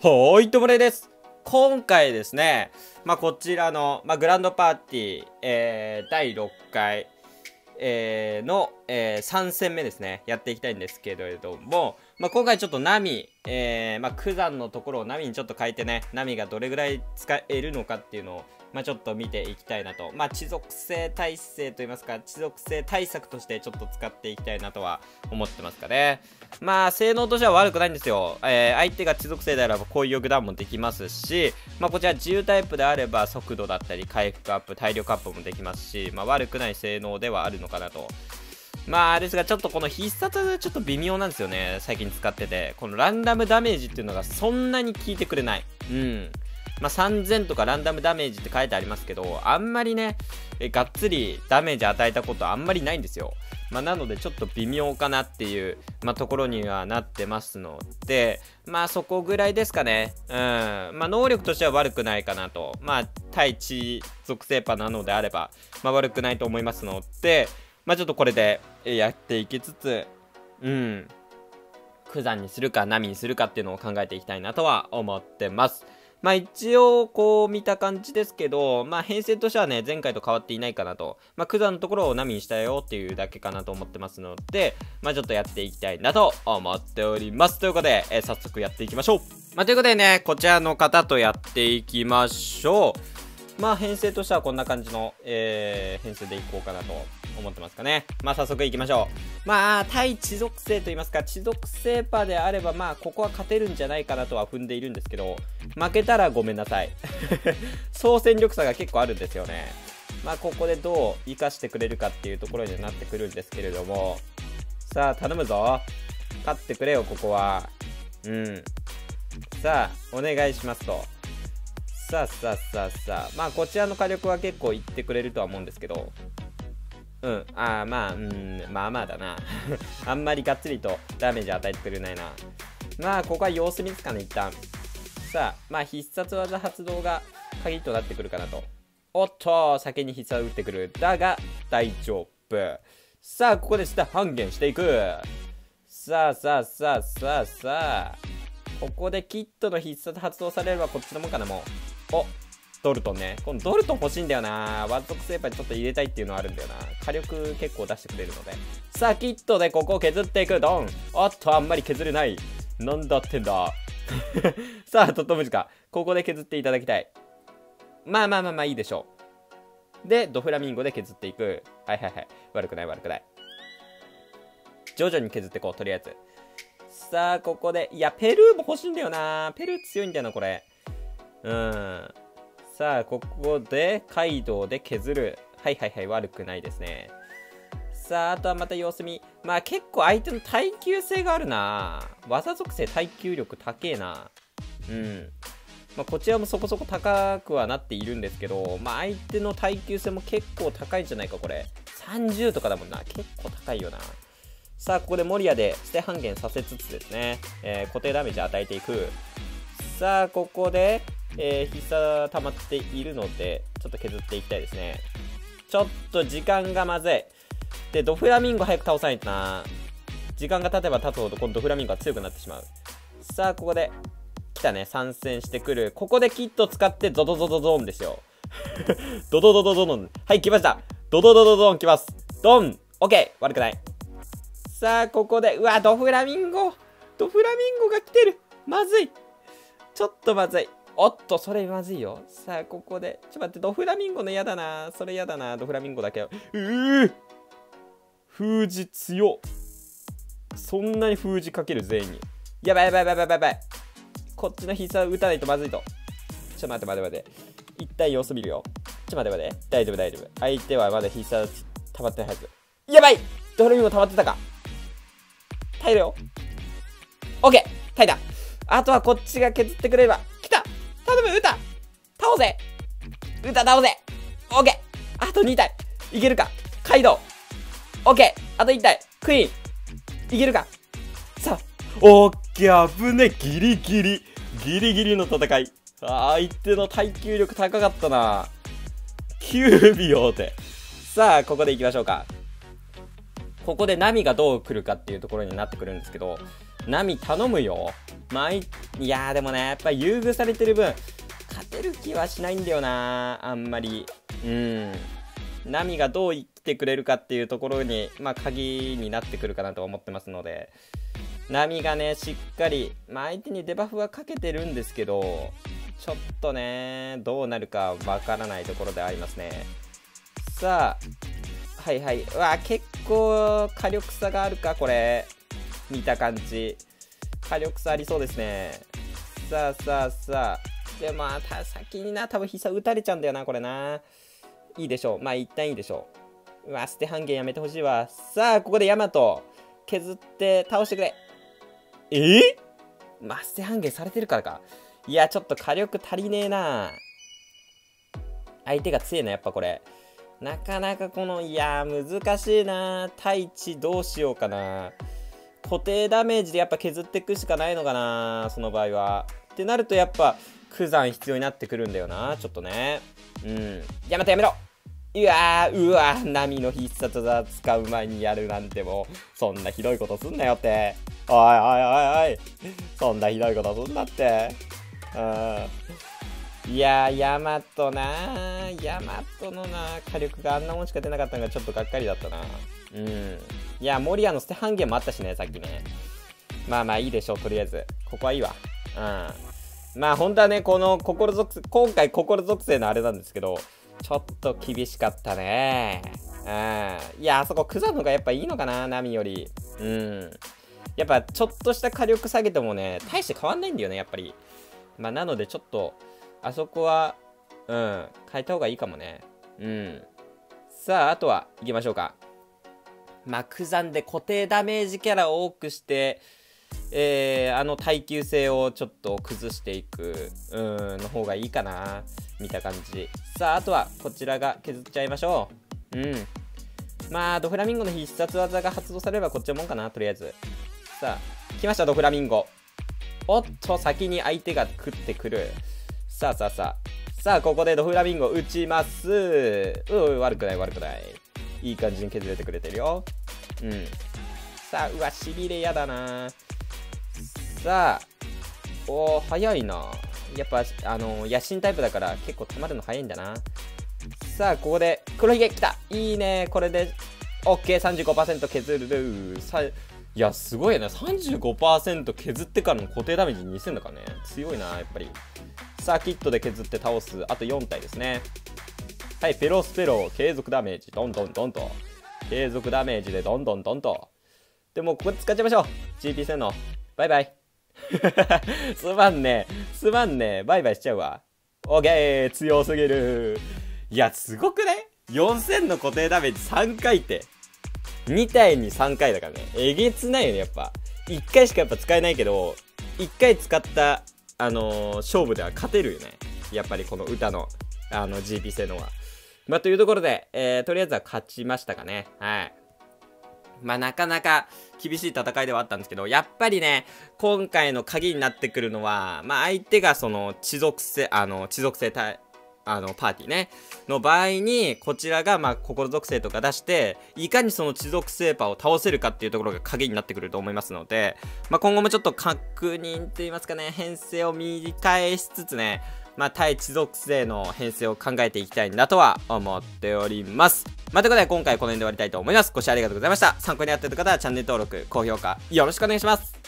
ともれです。今回ですね、こちらの、グランドパーティー、第6回、の、3戦目ですね、やっていきたいんですけれども、今回ちょっとナミ、九山のところをナミにちょっと変えてね、ナミがどれぐらい使えるのかっていうのを、ちょっと見ていきたいなと。地属性耐性といいますか、地属性対策としてちょっと使っていきたいなとは思ってますかね。性能としては悪くないんですよ。相手が地属性であれば攻撃ダウンもできますし、こちら自由タイプであれば速度だったり回復アップ、体力アップもできますし、悪くない性能ではあるのかなと。ですがちょっとこの必殺ちょっと微妙なんですよね。最近使ってて。このランダムダメージっていうのがそんなに効いてくれない。3000とかランダムダメージって書いてありますけど、あんまりね、がっつりダメージ与えたことあんまりないんですよ。なのでちょっと微妙かなっていう、ところにはなってますので、そこぐらいですかね。能力としては悪くないかなと。対地属性パなのであれば、悪くないと思いますので、ちょっとこれでやっていきつつ、九山にするかナミにするかっていうのを考えていきたいなとは思ってます。一応こう見た感じですけど、編成としてはね、前回と変わっていないかなと。九山のところをナミにしたよっていうだけかなと思ってますので、ちょっとやっていきたいなと思っております。ということで、早速やっていきましょう。ということでね、こちらの方とやっていきましょう。編成としてはこんな感じの、編成でいこうかなと思ってますかね。早速いきましょう。対地属性と言いますか、地属性パであれば、ここは勝てるんじゃないかなとは踏んでいるんですけど、負けたらごめんなさい。総戦力差が結構あるんですよね。ここでどう活かしてくれるかっていうところになってくるんですけれども、さあ、頼むぞ。勝ってくれよ、ここは。さあ、お願いしますと。さあ、こちらの火力は結構いってくれるとは思うんですけど、まあだな。あんまりがっつりとダメージ与えてくれないな。ここは様子見ですかね、一旦。さあ、必殺技発動が鍵となってくるかなと。おっと、先に必殺打ってくる。だが、大丈夫。さあ、ここで下半減していく。さあ。ここでキットの必殺発動されればこっちのもんかな、もう。お、ドルトンね。このドルトン欲しいんだよな。ワン属性パにちょっと入れたいっていうのはあるんだよな。火力結構出してくれるので。さあ、キットでここを削っていく。ドン。おっと、あんまり削れない。なんだってんだ。さあ、トットムジカ。ここで削っていただきたい。いいでしょう。で、ドフラミンゴで削っていく。はい。悪くない。徐々に削っていこう、とりあえず。さあ、ここで。いや、ペルーも欲しいんだよな。ペルー強いんだよな、これ。さあ、ここで、カイドウで削る。はい。悪くないですね。さあ、あとはまた様子見。結構相手の耐久性があるな。技属性耐久力高えな。こちらもそこそこ高くはなっているんですけど、相手の耐久性も結構高いんじゃないか、これ。30とかだもんな。結構高いよな。さあ、ここでモリアで捨て半減させつつですね、固定ダメージ与えていく。さあ、ここで、必殺溜まっているので、ちょっと削っていきたいですね。ちょっと時間がまずい。で、ドフラミンゴ早く倒さないとな。時間が経てば経つほど、このドフラミンゴが強くなってしまう。さあ、ここで、来たね、参戦してくる。ここでキット使って、ドドドドドンですよ。ドドドドドドン。はい、来ました。ドドドドドン来ます。ドン。オッケー。悪くない。さあ、ここで、うわ、ドフラミンゴが来てる。まずい。ちょっとまずい。おっと、それまずいよ。さあ、ここで。ちょっと待って、ドフラミンゴの嫌だな。それ嫌だな。ドフラミンゴだけ。封じ強っ。そんなに封じかける全員に。やばい。こっちの必殺打たないとまずいと。ちょっと待って。一旦様子見るよ。ちょっと待って。大丈夫。相手はまだ必殺溜まってないはず。やばい！ドフラミンゴ溜まってたか。耐えるよ。オッケー！耐えた。あとはこっちが削ってくれれば。来た！頼む、倒せ！倒せ！オッケー！あと2体。いけるか？カイドウ。オッケー！あと1体。クイーン。いけるか？さあ。オッケー！危ね！ギリギリの戦い。相手の耐久力高かったな。9秒って。さあ、ここで行きましょうか。ここでナミがどう来るかっていうところになってくるんですけど、 ナミ頼むよ。いやーでもね、やっぱり優遇されてる分、勝てる気はしないんだよな、あんまり。ナミがどう生きてくれるかっていうところに、鍵になってくるかなと思ってますので、ナミがね、しっかり、相手にデバフはかけてるんですけど、ちょっとね、どうなるかわからないところでありますね。さあ、はいはい。うわ、結構火力差があるか、これ。見た感じ。火力差ありそうですね。さあさあさあ。で、先にな、多分必殺打たれちゃうんだよな、これな。いいでしょう。一旦いいでしょう。うわ、捨て半減やめてほしいわ。さあ、ここでヤマト。削って倒してくれ。捨て半減されてるからか。いや、ちょっと火力足りねえな。相手が強えな、やっぱこれ。なかなかいやー、難しいな。対地どうしようかな。固定ダメージでやっぱ削っていくしかないのかな、その場合は。ってなるとやっぱ、九山必要になってくるんだよな、ちょっとね。やめろうわナミの必殺技使う前にやるなんてもう、そんなひどいことすんなよって。おい。そんなひどいことすんなって。いやー、ヤマトの火力があんなもんしか出なかったのがちょっとがっかりだったな。いや、モリアの捨て半減もあったしね、さっきね。いいでしょう、とりあえず。ここはいいわ。本当はね、今回心属性のあれなんですけど、ちょっと厳しかったね。いや、あそこクザの方がやっぱいいのかな、ナミより。やっぱちょっとした火力下げてもね、大して変わんないんだよね、やっぱり。なのでちょっと、あそこは、変えた方がいいかもね。さあ、あとは、行きましょうか。クザンで固定ダメージキャラを多くして、耐久性をちょっと崩していく、の方がいいかな。見た感じ。さあ、あとは、こちらが削っちゃいましょう。ドフラミンゴの必殺技が発動されればこっちのもんかな、とりあえず。さあ、来ました、ドフラミンゴ。おっと、先に相手が食ってくる。さあ、ここでドフラミンゴ打ちます。悪くない。いい感じに削れてくれてるよ。さあ、うわ、しびれやだな。さあ、早いな。やっぱ、野心タイプだから結構溜まるの早いんだな。さあ、ここで、黒ひげ来た。いいね。これで、OK、35% 削る。いや、すごいね。35% 削ってからの固定ダメージ2000だからね。強いな、やっぱり。さあ、キットで削って倒す。あと4体ですね。はい、ペロスペロ、継続ダメージ、どんどんと。継続ダメージでどんどんと。でも、ここで使っちゃいましょう。GP 戦の。バイバイ。すまんね。バイバイしちゃうわ。オッケー、強すぎる。いや、すごくね ?4000 の固定ダメージ3回って。2体に3回だからね。えげつないよね、やっぱ。1回しかやっぱ使えないけど、1回使った、勝負では勝てるよね。やっぱりこの歌の、GP 性能は。というところで、とりあえずは勝ちましたかね。はい。なかなか厳しい戦いではあったんですけど、やっぱりね、今回の鍵になってくるのは、相手がその、地属性パーティーね、の場合に、こちらが、心属性とか出して、いかにその地属性パーを倒せるかっていうところが鍵になってくると思いますので、今後もちょっと確認といいますかね、編成を見返しつつね、対地属性の編成を考えていきたいなとは思っております。ということで、今回この辺で終わりたいと思います。ご視聴ありがとうございました。参考になっている方はチャンネル登録、高評価、よろしくお願いします。